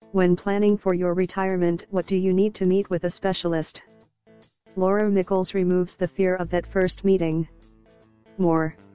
When planning for your retirement, what do you need to meet with a specialist? Laura Michaels removes the fear of that first meeting. More.